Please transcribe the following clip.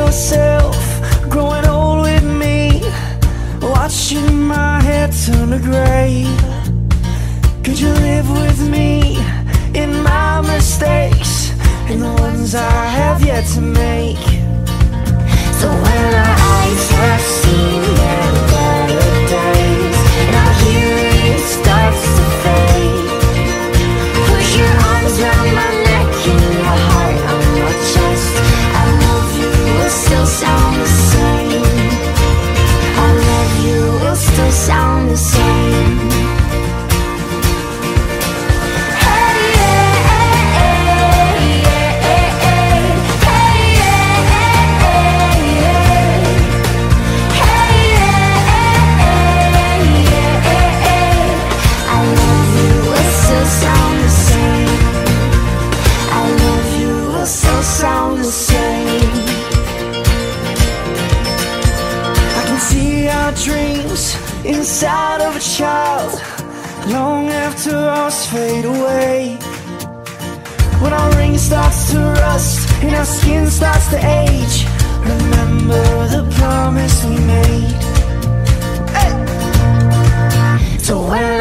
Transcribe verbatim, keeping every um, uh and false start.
yourself growing old with me, watching my hair turn to gray. Could you live with me in my mistakes and the ones I have yet to make? So when our eyes have seen their better days and our hearing starts to fade, push your arms around my neck and your heart on my chest. I love you will still sound the same. I love you will still sound the same. Sound the same. I can see our dreams inside of a child long after ours fade away. When our ring starts to rust and our skin starts to age, remember the promise we made. Hey! So when